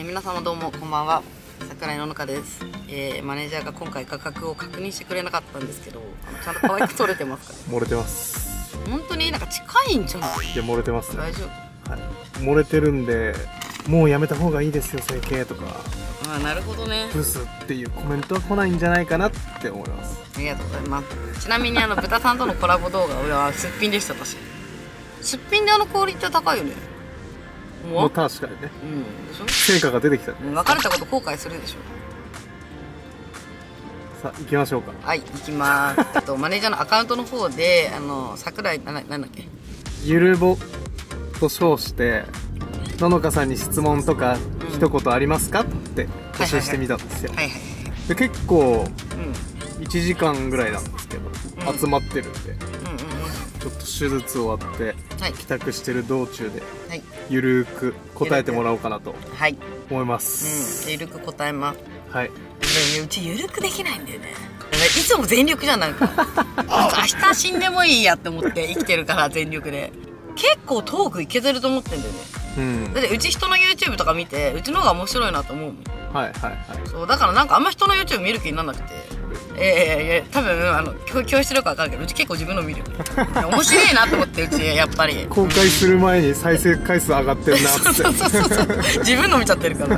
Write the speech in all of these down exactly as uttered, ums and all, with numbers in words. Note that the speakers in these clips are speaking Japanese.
えー、皆様どうもこんばんは、桜井ののかです。えー、マネージャーが今回価格を確認してくれなかったんですけど、あのちゃんと可愛く撮れてますかね。 漏れてます。 本当になんか近いんじゃない？ いや漏れてますね。 大丈夫？ はい、漏れてるんで、もうやめた方がいいですよ整形とか。 ああ、なるほどね。 ブスっていうコメントは来ないんじゃないかなって思います。 ありがとうございます。ちなみにあの豚さんとのコラボ動画俺はすっぴんでした私。すっぴんであのクオリティ高いよね。 もう確かにね。 うんでしょ。 成果が出てきたね。 別れたこと後悔するでしょ。 さあ行きましょうか。 はい、行きます。えっとマネージャーのアカウントの方であの桜井ななんだっけ、 ゆるぼと称してののかさんに質問とか一言ありますかって募集してみたんですよ。 はいはいはい。 で結構うんいちじかんぐらいなんですけど、 うん集まってるんで、 うんうんうん。 ちょっと手術終わってはい帰宅してる道中ではいゆるーく答えてもらおうかなとはい。 思いまうん。 す。 ゆるく答えます。 はい。 でうちゆるくできないんだよね。いつも全力じゃんなんか。明日死んでもいいやって思って生きてるから全力で。結構トークいけてると思ってんだよね。 うん。 だってうち人の YouTube とか見てうちの方が面白いなと思うもん。 はいはいはい。 そうだからなんかあんま人の YouTube 見る気にならなくて。ええー、多分あの教教室力は分かるけどうち結構自分の見るよね。面白いなと思ってうちやっぱり。 公開する前に再生回数上がってるなって。 そうそうそうそう自分の見ちゃってるから。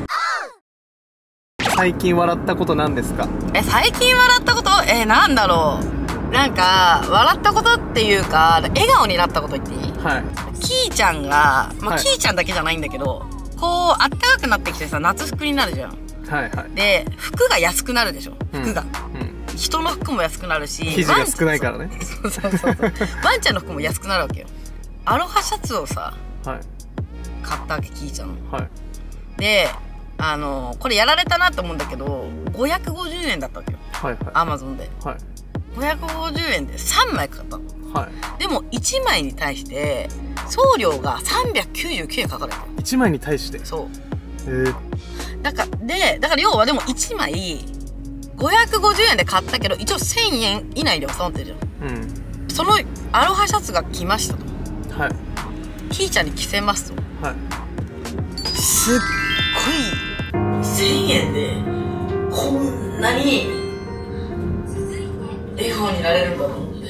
最近笑ったことなんですか？ え最近笑ったこと、えー、なんだろう。なんか笑ったことっていうか笑顔になったこと言っていい？ はい。 キーちゃんが、まあはいキーちゃんだけじゃないんだけど、こうあったかくなってきてさ夏服になるじゃん。 はいはい。 で服が安くなるでしょ。 うん服が、 うん。 人の服も安くなるし、 生地が少ないからね。 そうそうそうそう。ワンちゃんの服も安くなるわけよ。アロハシャツをさはい買ったわけキーちゃんの。 はいで、あのこれやられたなと思うんだけど、ごひゃくごじゅうえんだったわけよ。 はいはいアマゾンで。 はいごひゃくごじゅうえんでさんまい買ったの。 はい。 でもいちまいに対して送料がさんびゃくきゅうじゅうきゅうえんかかるわけよ。 いちまいに対して。 そう。 えー、 だからでだから要はでもいちまいごひゃくごじゅうえんで買ったけど一応せんえん以内で収まってるじゃん。 うん。 そのアロハシャツが来ましたと。 はいキーちゃんに着せますと。 はい。 すっごいせんえんでこんなに笑顔になれるんだと思って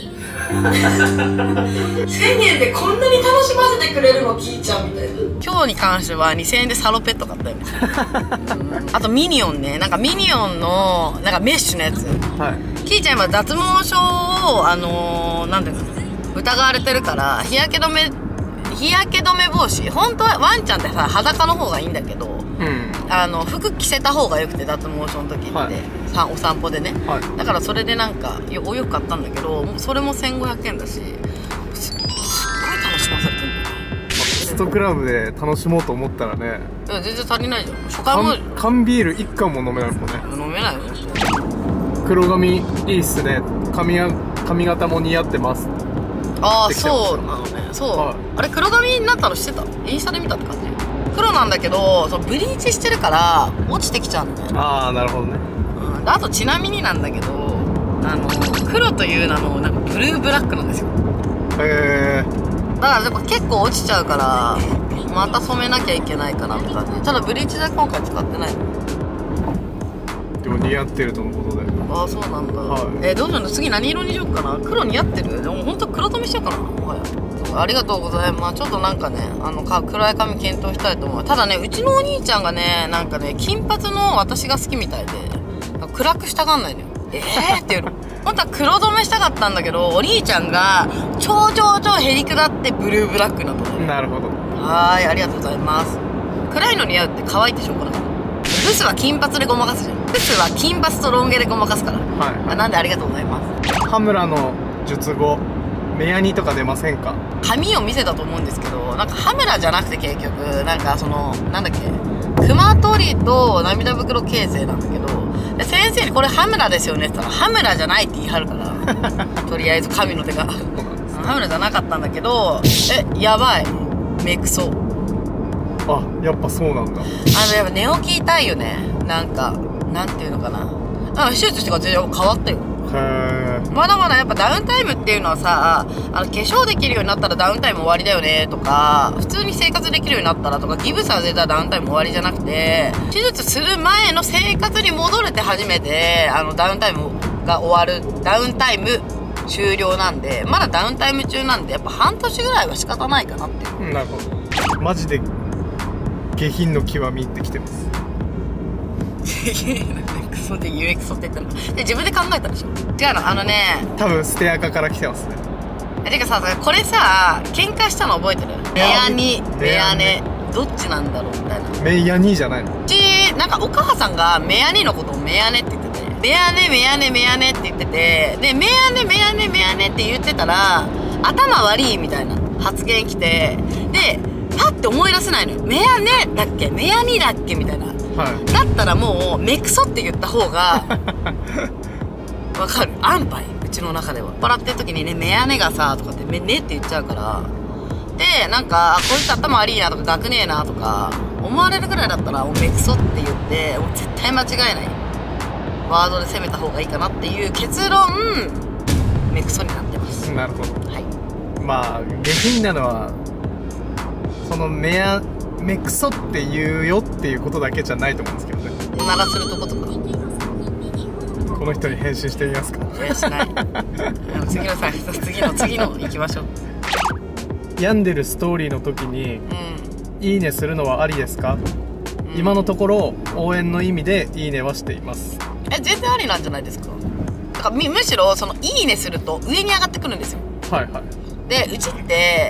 せんえんでこんなに楽しませてくれるのキーちゃんみたいな。今日に関してはにせんえんでサロペット買ったよね。うんあとミニオンね、なんかミニオンのなんかメッシュのやつ。 はいキーちゃん今脱毛症をあのー、なんていうの疑われてるから日焼け止め日焼け止め防止、本当はワンちゃんってさ裸の方がいいんだけど、 うんあの服着せた方がよくて脱毛症の時って、 はいさお散歩でね、 はい。 だからそれでなんかよお洋服買ったんだけど、もうそれもせんごひゃくえんだし、すすっごい楽しまされてるんだよね。 ホストクラブで楽しもうと思ったらね、 いや全然足りないじゃん。初回も缶缶ビールいっかんも飲めないもんね。 飲めないよ。 黒髪いいっすね。髪や髪型も似合ってます。 ああできてますそうなのね。そう、 はいあれ黒髪になったの知ってた？インスタで見たって感じ。黒なんだけどそのブリーチしてるから落ちてきちゃうんだよね。 ああなるほどね。 うんであとちなみになんだけど、あの黒という名のなんかブルーブラックなんですよ。 えー、 だからやっぱ結構落ちちゃうからまた染めなきゃいけないかなって感じ。ただブリーチで今回使ってないの。 でも似合ってるとのことで。 ああそうなんだ、 はいえー、どうするの次何色にしようかな。黒似合ってる。でもほんと黒染めしようかなもはや。ありがとうございます。ちょっとなんかねあのか暗い髪検討したいと思う。ただねうちのお兄ちゃんがねなんかね金髪の私が好きみたいで暗くしたがんないのよ。えーっていうの本当は黒染めしたかったんだけどお兄ちゃんが超超超へりくだってブルーブラックになったのよ。 なるほど。 はーいありがとうございます。暗いの似合うって可愛いってしょうがなかった。ブスは金髪でごまかすじゃん。ブスは金髪とロン毛でごまかすから。 はあなんでありがとうございます。 い。羽村の術後目やにとか出ませんか？ 髪を見せたと思うんですけど、なんか羽村じゃなくて結局なんかそのなんだっけ熊取りと涙袋形成なんだけど、で先生にこれ羽村ですよねって言ったら羽村じゃないって言い張るからとりあえず神の手が羽村じゃなかったんだけど、えやばいメクソ。 あやっぱそうなんだ。 あのやっぱ寝起き痛いよね。なんかなんていうのかな、なんか手術してから全然変わったよ。 へー。 まだまだやっぱダウンタイムっていうのはさ、あの化粧できるようになったらダウンタイム終わりだよねとか、普通に生活できるようになったらとか、ギブス外れたらダウンタイム終わりじゃなくて、手術する前の生活に戻れて初めてあのダウンタイムが終わる、ダウンタイム終了なんで、まだダウンタイム中なんで、やっぱ半年ぐらいは仕方ないかなっていう。 なるほど。マジで下品の極みってきてます。 クソで言うクソって言ったので自分で考えたでしょ。違うの、あのね、 多分ステアカから来てますね。 てかさ、これさ、喧嘩したの覚えてる？メアニ、メアネ、どっちなんだろうみたいな。 メイヤニーじゃないの？ うち、なんかお母さんがメアニのことをメアネって言ってて、メアネ、メアネ、メアネって言ってて、で、メアネ、メアネ、メアネって言ってたら、頭悪いみたいな発言来て、で、パッて思い出せないのよ。メアネだっけメアニだっけみたいな。 はい、 だったらもう、メクソって言った方が、わかる。安牌。うちの中では。笑ってる時にね、メアネがさ、とかって、めねって言っちゃうから。で、なんか、こいつ頭悪いなとか、学ねえなとか、思われるぐらいだったら、もうメクソって言って、もう絶対間違いない。ワードで攻めた方がいいかなっていう結論、メクソになってます。 なるほど。 はい。 まあ、下品なのは、そのメア、メクソって言うよっていうことだけじゃないと思うんですけどね。 おならするとことか。 この人に返信してみますか？ いや、しない。次のさ、次の次の行きましょう。 病んでるストーリーの時に、 うん、 いいねするのはありですか？うん、今のところ応援の意味でいいねはしています。 え、全然ありなんじゃないですか？だからむしろそのいいねすると上に上がってくるんですよ。 はいはい。 で、うちって、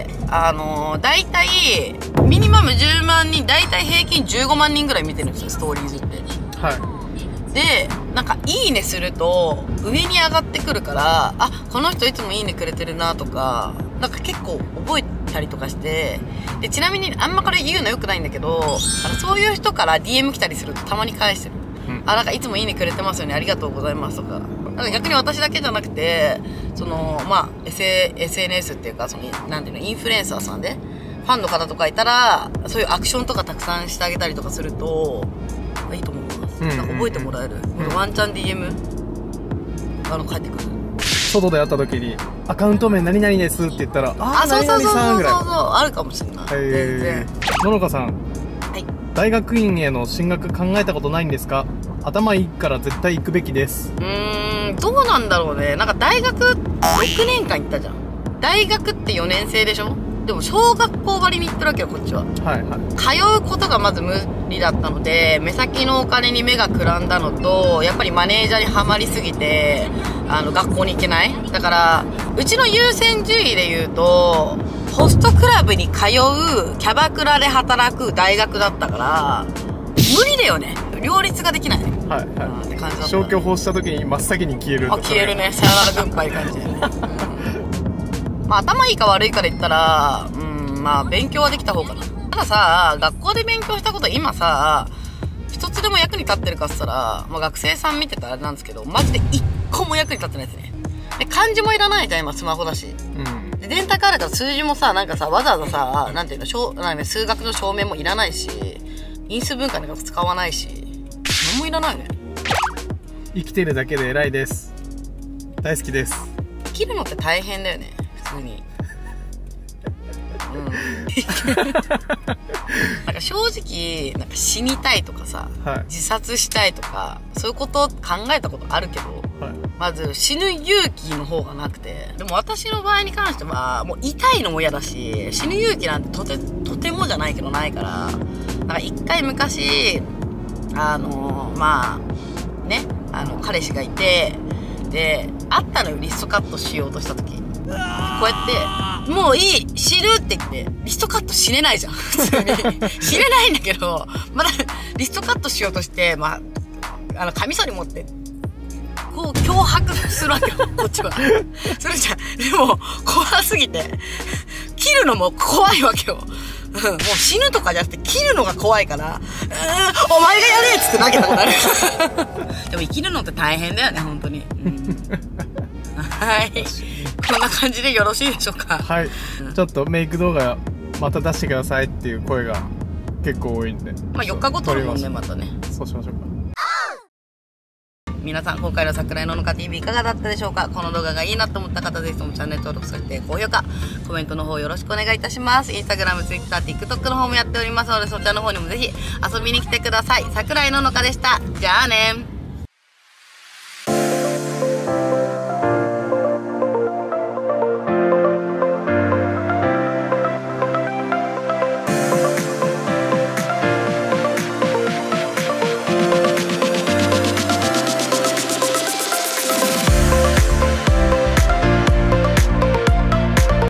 あのー、大体、ミニマムじゅうまんにん、大体平均じゅうごまんにんぐらい見てるんですよ、ストーリーズって。 はい。 で、なんか、いいねすると、上に上がってくるから、あ、この人いつもいいねくれてるなとか、なんか結構覚えたりとかして、で、ちなみに、あんまこれ言うの良くないんだけど、あのそういう人から ディーエム 来たりするとたまに返してる。うん、あ、なんかいつもいいねくれてますよね、ありがとうございますとか。なんか逆に私だけじゃなくて、その、まあ、エスエヌエス っていうか、その、なんていうの、インフルエンサーさんで、ファンの方とかいたら、そういうアクションとかたくさんしてあげたりとかすると、いいと思います。うんうんうん、なんか覚えてもらえる。うん、ワンチャン ディーエム、あの、返ってくる。 外で会った時に、アカウント名何々ですって言ったら、 あ、そうそうそうそうそう、あるかもしれない。全然。 ののかさん。 はい。 大学院への進学考えたことないんですか？頭いいから絶対行くべきです。 うーん、どうなんだろうね。なんか大学ろくねんかん行ったじゃん。大学ってよねん生でしょ？でも小学校割に行ってるわけよ、こっちは。 はいはい。 通うことがまず無理だったので、目先のお金に目がくらんだのと、やっぱりマネージャーにはまりすぎて、あの、学校に行けない。だから、うちの優先順位で言うと、ホストクラブに通う、キャバクラで働く大学だったから、無理だよね。両立ができない。はいはい。って感じだった。消去法した時に真っ先に消える。 あ、消えるね。さよなら分配感じでね。うん、まあ、頭いいか悪いかで言ったら、うん、まあ、勉強はできた方かな。たださ、学校で勉強したこと今さ、一つでも役に立ってるかっつったら、まあ、学生さん見てたらあれなんですけど、マジで一個も役に立ってないですね。で、漢字もいらないじゃん、今スマホだし。うん。で、電卓あるから数字もさ、なんかさ、わざわざさ、なんていうの、しょうなんか数学の証明もいらないし、因数分解なんか使わないし、何もいらないね。 生きてるだけで偉いです。大好きです。 生きるのって大変だよね、普通に。うん。なんか正直、なんか死にたいとかさ、はい、自殺したいとか、そういうこと考えたことあるけど、はい、まず死ぬ勇気の方がなくて、でも私の場合に関しては、もう痛いのも嫌だし、死ぬ勇気なんてとて、とてもじゃないけどないから、なんか一回昔、あのー、まあ、ね、あの、彼氏がいて、で、あったのよ、リストカットしようとした時。こうやって、もういい死ぬって言って、リストカットしれないじゃん、普通に。しれないんだけど、まだ、リストカットしようとして、まあ、あの、カミソリ持って、こう、脅迫するわけよ、こっちは。それじゃ、でも、怖すぎて、切るのも怖いわけよ。うん、もう死ぬとかじゃなくて切るのが怖いから、うーん、お前がやれっつって投げたことある。でも生きるのって大変だよね、本当に。うん、はい。こんな感じでよろしいでしょうか。 はい。うん、ちょっとメイク動画また出してくださいっていう声が結構多いんで。 まあよっかご撮るもんね、またね。 そうしましょうか。 皆さん今回の桜井ののか ティーブイ いかがだったでしょうか。この動画がいいなと思った方、ぜひともチャンネル登録、そして高評価、コメントの方よろしくお願いいたします。インスタグラム、ツイッター、TikTok の方もやっておりますので、そちらの方にもぜひ遊びに来てください。桜井ののかでした。じゃあね。